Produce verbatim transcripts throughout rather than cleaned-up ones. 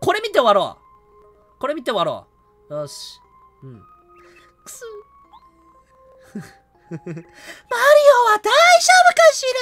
これ見て終わろう。これ見て終わろう。よし。うん。くす。マリオは大丈夫かし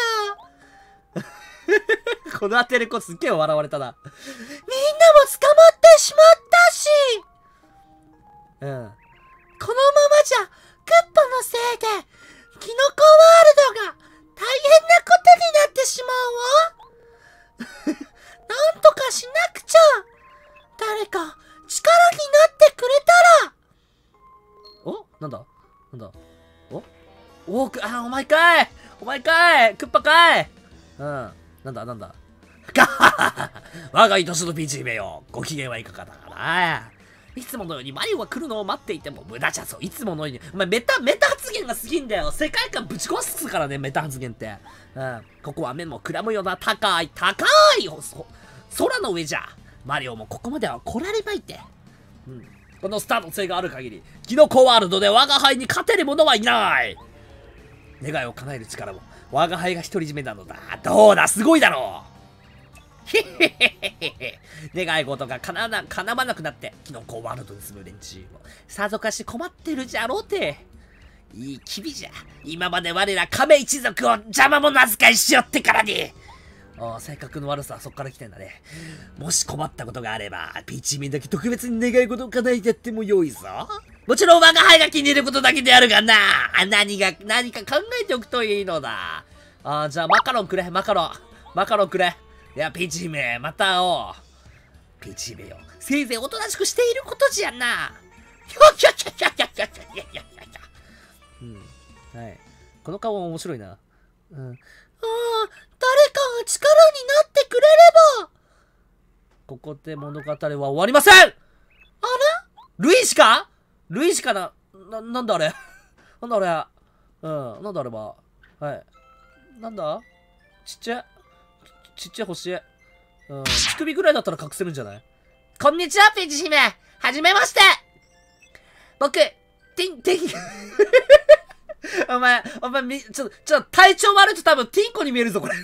らこの当てる子すっげえ笑われたな。みんなも捕まってしまったし。うん。このままじゃ、クッパのせいで、キノコワールドが大変なことになってしまうわ。なんとかしなくちゃ。誰か力になってくれたら。お、なんだなんだおおく、あ、お前かいお前かいクッパかいうん。なんだなんだガッハッハッハ我が愛しのピーチ姫よ。ご機嫌はいかがだかな。いつものようにマリオが来るのを待っていても無駄じゃぞ。いつものように。お前メタ、メタ発言が過ぎんだよ。世界観ぶち壊すからね、メタ発言って。うん。ここは目もくらむような高い、高い空の上じゃ。マリオもここまでは来られまいて。うん。このスタート性がある限り、キノコワールドで我が輩に勝てる者はいない。願いを叶える力も我が輩が独り占めなのだ。どうだ、すごいだろう。へへへへへ。願い事が叶わな、叶わなくなって、キノコワールドに住む連中も、さぞかし困ってるじゃろうて。いい機微じゃ。今まで我ら亀一族を邪魔者扱いしよってからに。ああ、性格の悪さはそっから来てんだね。もし困ったことがあれば、ピーチ姫だけ特別に願い事を叶えてやってもよいぞ。もちろん我が輩が気に入ることだけであるがな。何が、何か考えておくといいのだ。ああ、じゃあマカロンくれ、マカロン。マカロンくれ。いや、ピーチ姫、また会おう。ピーチ姫よ。せいぜいおとなしくしていることじゃな。ひょひょひょひょひょひょひょひょひょひょ。うん。はい。この顔面白いな。うん。ああ、誰かが力になってくれれば。ここで物語は終わりません。あれルイーシかルイーシかなな、なんだあれなんだあれうん、なんだあれは。はい。なんだちっちゃい。ちっちゃい星。うん。乳首ぐらいだったら隠せるんじゃない？こんにちは、ピーチ姫。はじめまして。僕、ティン、ティン。お前、お前、み、ちょ、ちょ、体調悪いと多分ティンコに見えるぞ、これ。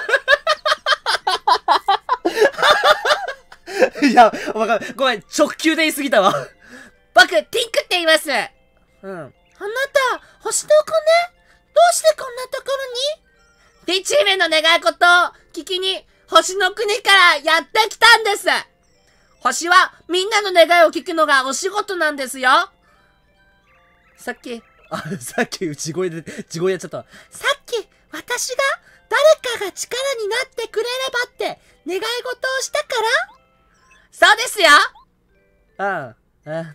いや、お前、ごめん、直球で言い過ぎたわ。僕、ティンクって言います。うん。あなた、星の子ね。どうしてこんなところに？ピーチ姫の願い事を聞きに、星の国からやってきたんです。星はみんなの願いを聞くのがお仕事なんですよ。さっき、あ、さっき内声で、地声やっちゃった。さっき、私が誰かが力になってくれればって願い事をしたから？そうですよ。うん。あ、よか、よかった。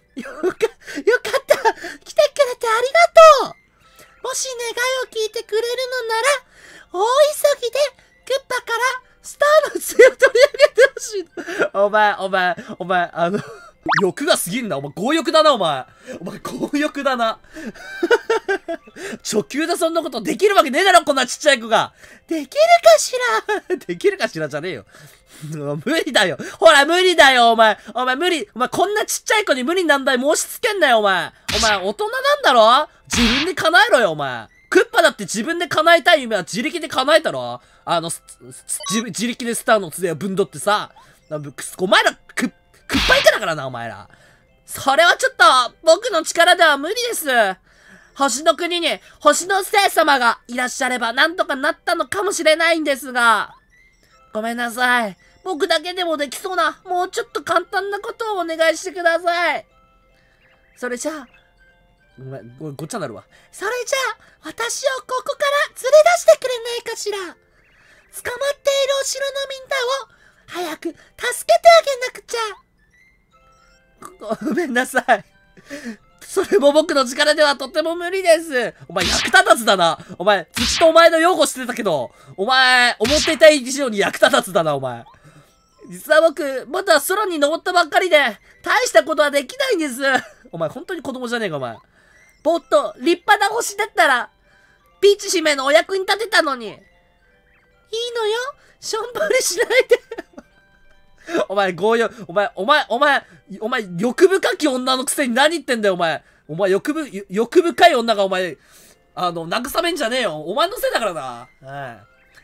来てくれてありがとう。もし願いを聞いてくれるのなら、大急ぎでクッパからスターの杖を取り上げてほしい。お前、お前、お前、あの、欲が過ぎんな。お前、強欲だな、お前。お前、強欲だな。初級でそんなことできるわけねえだろ、こんなちっちゃい子が。できるかしらできるかしらじゃねえよ。無理だよ。ほら、無理だよ、お前。お前、無理。お前、こんなちっちゃい子に無理難題申し付けんなよ、お前。お前、大人なんだろ？自分で叶えろよ、お前。クッパだって自分で叶えたい夢は自力で叶えたろ？あの、自自力でスターの杖をぶんどってさ。お前ら、クッ、クッパ以下だからな、お前ら。それはちょっと、僕の力では無理です。星の国に星の聖様がいらっしゃればなんとかなったのかもしれないんですが。ごめんなさい。僕だけでもできそうな、もうちょっと簡単なことをお願いしてください。それじゃあ、ごめん、ご、ごっちゃになるわ。それじゃあ、私をここから連れ出してくれないかしら。捕まっているお城のみんなを、早く助けてあげなくちゃ。ご、ごめんなさい。それも僕の力ではとても無理です。お前役立たずだな。お前、ずっとお前の擁護してたけど、お前、思っていた以上に役立たずだな、お前。実は僕、まだ空に登ったばっかりで、大したことはできないんです。お前、本当に子供じゃねえか、お前。もっと立派な星だったら、ピーチ姫のお役に立てたのに。いいのよ。しょんぼりしないで。お前、強欲、お前、お前、お前、お前、欲深き女のくせに何言ってんだよ、お前。お前、欲ぶ、欲深い女がお前、あの、慰めんじゃねえよ。お前のせいだからな。はい。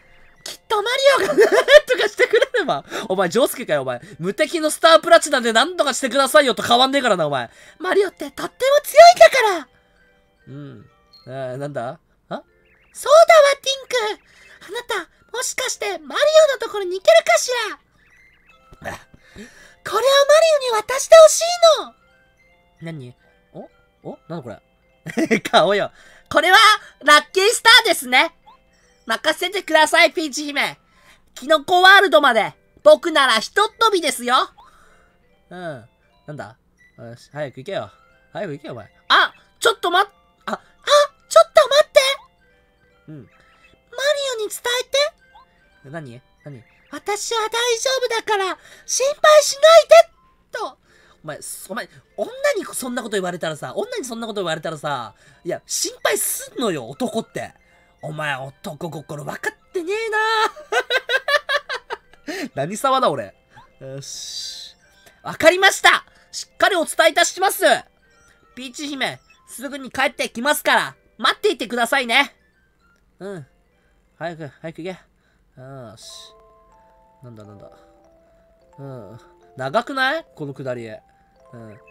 きっとマリオがなんとかしてくれれば。お前、ジョースケかよ、お前。無敵のスタープラチナで何とかしてくださいよと変わんねえからな、お前。マリオってとっても強いんだから。うん。あー、なんだあそうだわ、ティンク。あなた、もしかしてマリオのところに行けるかしら。これをマリオに渡してほしいの。何おおなんだこれ。顔よ。これは、ラッキースターですね。任せてください、ピーチ姫。キノコワールドまで、僕ならひとっ飛びですよ。うん。なんだよし、早く行けよ。早く行けよ、お前。あ、ちょっと待っ、あ、あ、ちょっと待って。うん。マリオに伝えて。何何私は大丈夫だから、心配しないでと。お前、お前、女にそんなこと言われたらさ、女にそんなこと言われたらさ、いや、心配すんのよ、男って。お前、男心分かってねえな何様だ、俺。よし。わかりました。しっかりお伝えいたします。ピーチ姫、すぐに帰ってきますから、待っていてくださいね。うん。早く、早く行け。よし。なんだなんだ。うん。長くないこのくだり。うん。マリ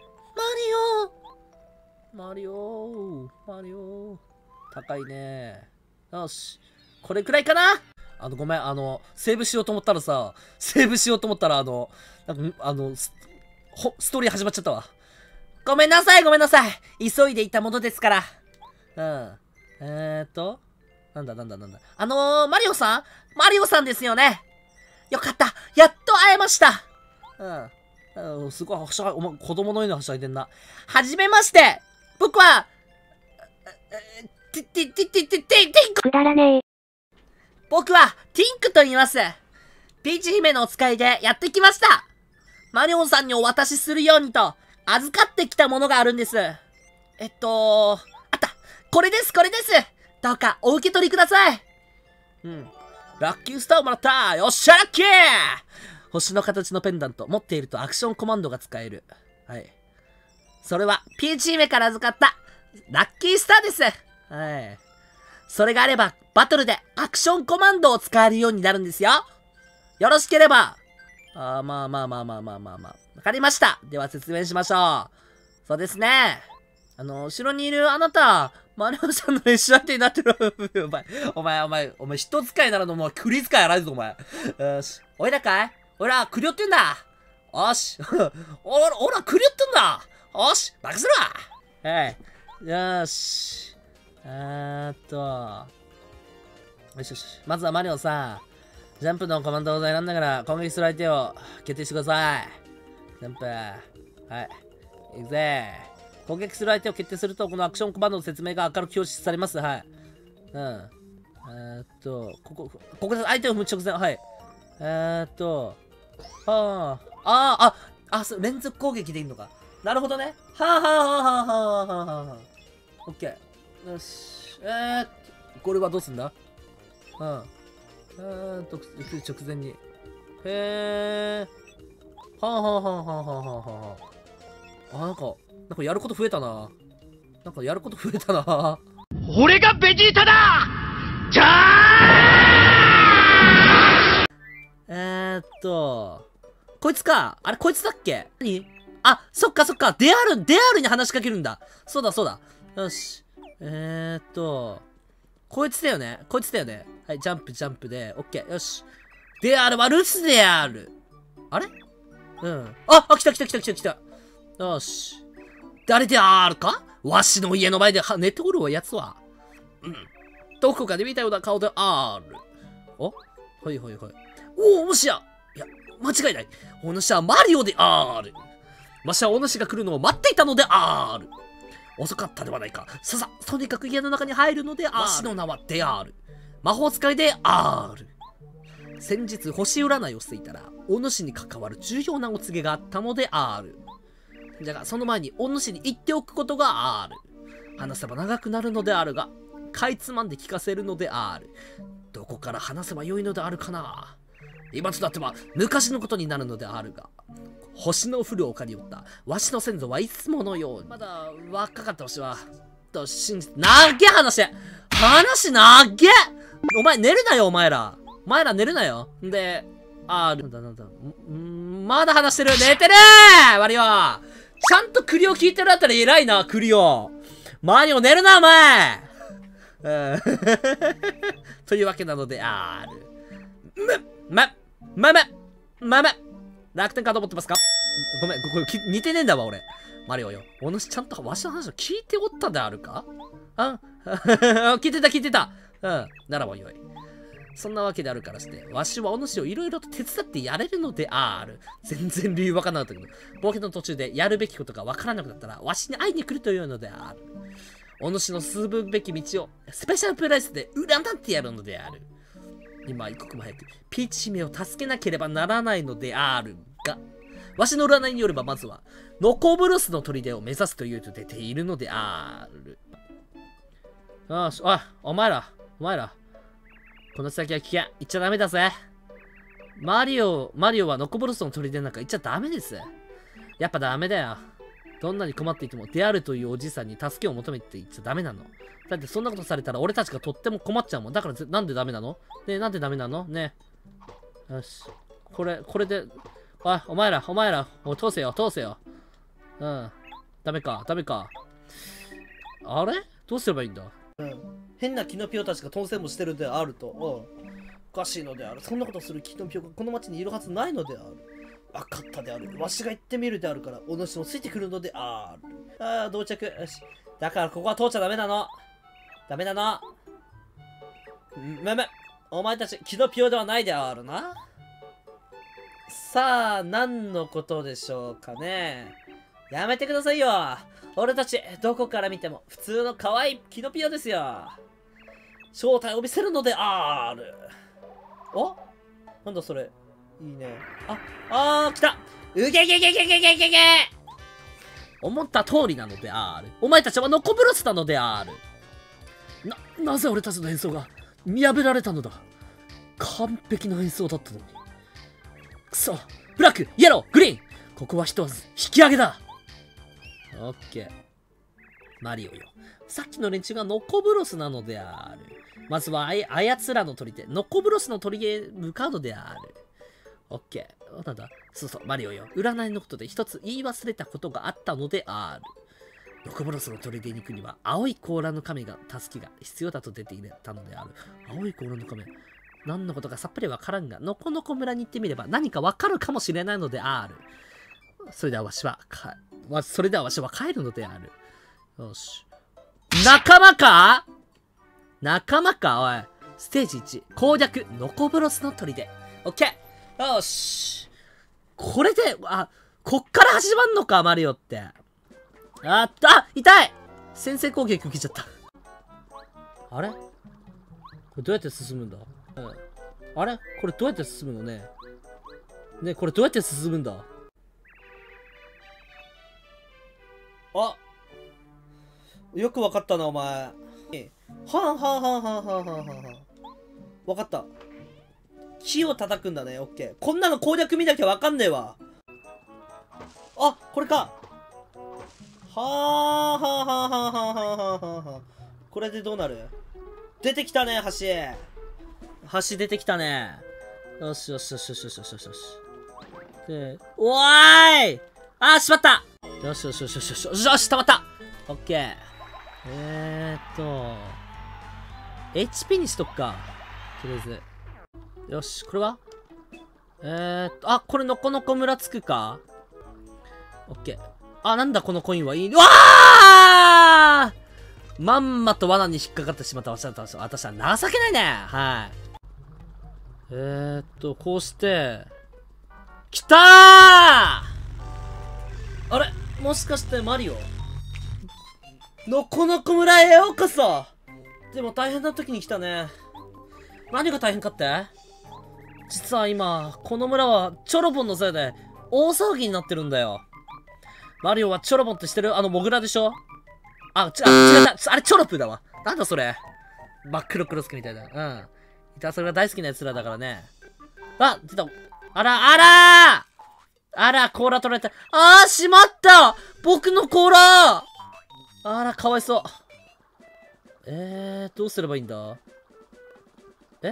オマリオマリオ高いね。よし。これくらいかな。あの、ごめん、あの、セーブしようと思ったらさ、セーブしようと思ったら、あの、なんか、あの、ストーリー始まっちゃったわ。ごめんなさい、ごめんなさい。急いでいたものですから。うん。えーっと、なんだなんだなんだ。あのー、マリオさんマリオさんですよね。よかった。やっと会えました。うん。すごい、はしゃい、お前、子供のようにはしゃいでんな。はじめまして。僕は、ティティティティティティティンク。 くだらねえ。 僕は、ティンクと言います。ピーチ姫のお使いでやってきました。マリオンさんにお渡しするようにと、預かってきたものがあるんです。えっと、あった。これです、これです。どうかお受け取りください。うん。ラッキースターをもらった。よっしゃ、ラッキー。星の形のペンダント。持っているとアクションコマンドが使える。はい。それは、ピーチ姫から預かった、ラッキースターです。はい。それがあれば、バトルでアクションコマンドを使えるようになるんですよ。よろしければ。あーまあまあまあまあまあまあまあ。わかりました。では説明しましょう。そうですね。あの、後ろにいるあなた、マリオさんの練習相手になってる。お前、お前、お前、お前、人使いならのもう栗使いやらないぞ、お前。よし。おいらかいおいら、栗寄ってんだ。おし。おら、おら、栗寄ってんだ。おし。任せろ。はい。よし。えーっと。よしよし。まずはマリオさん。ジャンプのコマンドを選んながら攻撃する相手を決定してください。ジャンプ。はい。いくぜ。攻撃する相手を決定すると、このアクションコマンドの説明が明るく表示されます。はい。うん。えー、っと、ここ、ここで相手を踏む直前。はい。えー、っと、はあ、ああ、あ、あ、連続攻撃でいいのか。なるほどね。はあはあはあはあはあはあはあ。オッケー。よし。えー、これはどうすんだうん。えーっと、直前に。へー。はあはあはあはあはあはあはあ。あ、なんか、なんかやること増えたな。なんかやること増えたな。 俺がベジータだじゃーえーっと、こいつか。あれ、こいつだっけ何あ、そっかそっか。デアール、デアールに話しかけるんだ。そうだそうだ。よし。えーっと、こいつだよね。こいつだよね。はい、ジャンプ、ジャンプで。オッケー。よし。デアールは留守である。あれうん。あ、あ、来た来た来た来た来た。よし。誰であるかわしの家の前では寝ておるわ、やつは。うん。どこかで見たような顔である。おはいはいはい。おお、もしやいや、間違いない。お主はマリオである。わしはお主が来るのを待っていたのである。遅かったではないか。ささ、とにかく家の中に入るのである。わしの名はである。魔法使いである。先日星占いをしていたら、お主に関わる重要なお告げがあったのである。じゃが、その前にお主に言っておくことがある。話せば長くなるのであるが、かいつまんで聞かせるのである。どこから話せばよいのであるかな。今となっては昔のことになるのであるが、星の降る丘によったわしの先祖はいつものように。まだ若かったわしは、と信じて、なっげ話話なっげお前寝るなよお前ら。 前ら寝るなよ。んで、あー、なんだなんだ。んまだ話してる。寝てるーマリオ。ちゃんとクリオ聞いてるあたり偉いな、クリオ。マリオ寝るな、お前。うん。というわけなので、ある。ま、ま、ま、ま、ま、ま、楽天カード持ってますか？ごめん、これ似てねえんだわ、俺。マリオよ。お主ちゃんとわしの話を聞いておったであるか？あ聞いてた、聞いてた。うん。ならばよい。そんなわけであるからして、わしはお主をいろいろと手伝ってやれるのである。全然理由わからなかったけど、冒険の途中でやるべきことがわからなくなったら、わしに会いに来るというのである。お主の進むべき道をスペシャルプライスで占ってやるのである。今、一刻も早く、ピーチ姫を助けなければならないのであるが、わしの占いによれば、まずは、ノコブロスの砦を目指すというと出ているのである。よし、おい、お前ら、お前ら。この先は危険。行っちゃダメだぜ。マリオ、マリオはノコブロスの砦なんか行っちゃダメです。やっぱダメだよ。どんなに困っていても、デアルというおじさんに助けを求めて言っちゃダメなの。だってそんなことされたら俺たちがとっても困っちゃうもん。だからなんでダメなの？ねえ、なんでダメなの？ねえ。よし。これ、これで、おい、お前ら、お前ら、お通せよ、通せよ。うん。ダメか、ダメか。あれ？どうすればいいんだ？うん。変なキノピオたちが当選もしてるであると。うん。おかしいのである。そんなことするキノピオがこの町にいるはずないのである。分かったである。わしが行ってみるであるから、お主もついてくるのである。ああ、到着。よし。だからここは通っちゃダメなの。ダメなの。むむ。お前たち、キノピオではないであるな。さあ、何のことでしょうかね。やめてくださいよ。俺たち、どこから見ても、普通の可愛いキノピオですよ。正体を見せるのである。お？なんだそれ。いいね。あ、あー、来た！うげげげげげげげげ！思った通りなのである。お前たちはノコブロスなのである。な、なぜ俺たちの演奏が見破られたのだ。完璧な演奏だったのに。くそ。ブラック、イエロー、グリーン。ここはひとまず引き上げだ。オッケー。マリオよ。さっきの連中がノコブロスなのである。まずはあや、あやつらの砦、ノコブロスの砦へ向かうのである。オッケー。なんだ？そうそう、マリオよ。占いのことで一つ言い忘れたことがあったのである。ノコブロスの砦に行くには、青い甲羅の亀が助けが必要だと出ていたのである。青い甲羅の亀。何のことかさっぱりわからんが、ノコノコ村に行ってみれば何かわかるかもしれないのである。それではわしは、か、それではわしは帰るのである。よし。仲間か？仲間か？おい。ステージいち、攻略、ノコブロスの砦。オッケー。よし。これで、あ、こっから始まんのか、マリオって。あった、あ、痛い！先制攻撃受けちゃった。あれ？これどうやって進むんだ？うん。あれ？これどうやって進むのね？ね、これどうやって進むんだ？あ！よくわかったな、お前。はんはんはんはんはんはんはんはん。わかった。木を叩くんだね、オッケー。こんなの攻略見なきゃわかんねえわ。あ、これか。はあはあはあはあはあはあはあはあ。これでどうなる？出てきたね、橋。橋出てきたね。よしよしよしよしよしよしよしよし。で、おーい！あー、しまった！よしよしよしよしよしよしよし、溜まった！オッケー。えーっと、エイチピー にしとくか。とりあえず。よし、これはえーっと、あ、これのこのこ村つくか？オッケー。あ、なんだこのコインはいい。うわー！まんまと罠に引っかかってしまった私は、私は情けないね。はい。えーっと、こうして、きたー！あれ？もしかしてマリオ？のこのこ村へようこそ！でも大変な時に来たね。何が大変かって？実は今、この村はチョロボンのせいで大騒ぎになってるんだよ。マリオはチョロボンって知ってる？あのモグラでしょ？あ、ち、あ、違った。あれチョロプだわ。なんだそれ。真っ黒クロスケみたいな。うん。いたそれが大好きな奴らだからね。あ、出た。あら、あらーあら、甲羅取られた。あー、しまった僕の甲羅あら、かわいそう。えー、どうすればいいんだ？え？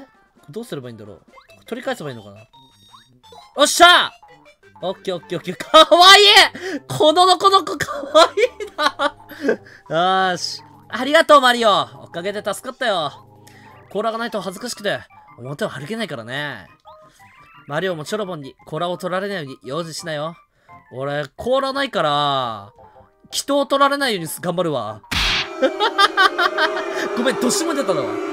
どうすればいいんだろう。取り返せばいいのかな。おっしゃー、オッケーオッケーオッケー。かわいい、こののこの子かわいいな。よーし。ありがとう、マリオ。おかげで助かったよ。甲羅がないと恥ずかしくて、表を歩けないからね。マリオもチョロボンに甲羅を取られないように用心しなよ。俺、甲羅ないから、祈祷取られないように頑張るわ。ごめん、年も出たのわ。って、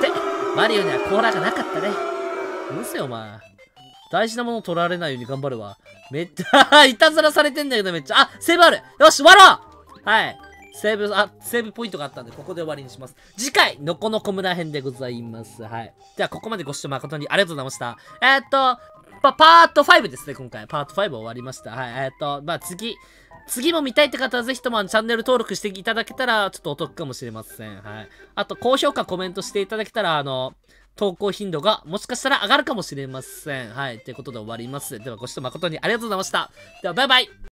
マリオには甲羅がなかったね。うるせえよ、お前。大事なもの取られないように頑張るわ。めっちゃ、いたずらされてんだけど、めっちゃ。あ、セーブある。よし、終わろう。はい。セーブ、あ、セーブポイントがあったんで、ここで終わりにします。次回、のこのこ村編でございます。はい。では、ここまでご視聴誠にありがとうございました。えー、っと、パ、パートファイブですね、今回。パートファイブ終わりました。はい。えー、っと、まあ、次、次も見たいって方はぜひともチャンネル登録していただけたら、ちょっとお得かもしれません。はい。あと、高評価、コメントしていただけたら、あの、投稿頻度がもしかしたら上がるかもしれません。はい。ということで終わります。では、ご視聴誠にありがとうございました。では、バイバイ。